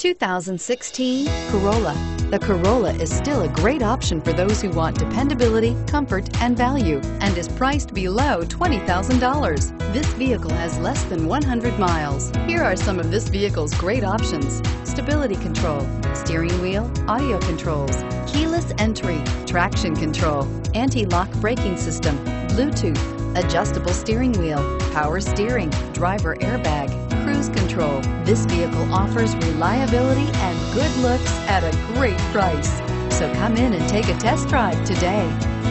2016 Corolla. The Corolla is still a great option for those who want dependability, comfort, and value, and is priced below $20,000. This vehicle has less than 100 miles. Here are some of this vehicle's great options: stability control, steering wheel audio controls, keyless entry, traction control, anti-lock braking system, Bluetooth, adjustable steering wheel, power steering, driver airbag, cruise control. This vehicle offers reliability and good looks at a great price. So come in and take a test drive today.